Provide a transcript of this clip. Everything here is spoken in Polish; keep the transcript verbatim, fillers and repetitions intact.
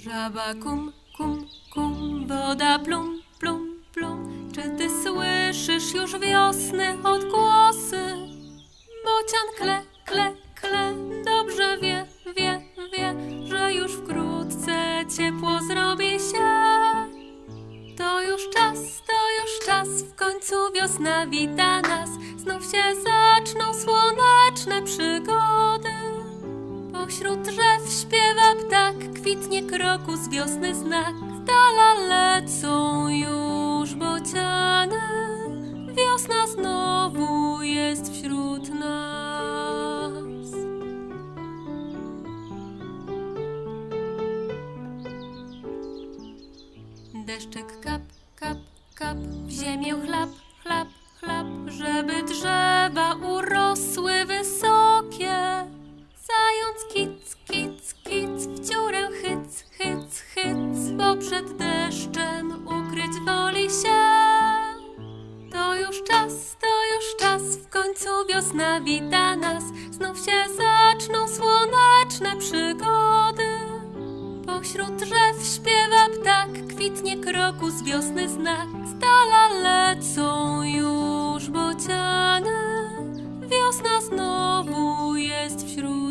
Żaba kum, kum, kum, woda plum, plum, plum. Czy ty słyszysz już wiosny odgłosy? Bocian kle, kle, kle, dobrze wie, wie, wie, że już wkrótce ciepło zrobi się. To już czas, to już czas, w końcu wiosna wita nas. Znów się zaczną słoneczne przygody. Pośród drzew śpiewa ptak, kwitnie krokus, wiosny znak. Z dala lecą już bociany, wiosna znowu jest wśród nas. Deszczyk kap, kap, kap, w ziemię chlap, chlap, chlap, żeby drzewa urosły wysokie. Zając kic, kic, kic, w dziurę chyc, hyc, hyc, bo przed deszczem ukryć woli się. To już czas, to już czas, w końcu wiosna wita nas. Znów się zaczną słoneczne przygody. Pośród drzew śpiewa ptak, kwitnie krokus, wiosny znak. Z dala lecą już bociany, wiosna znowu jest wśród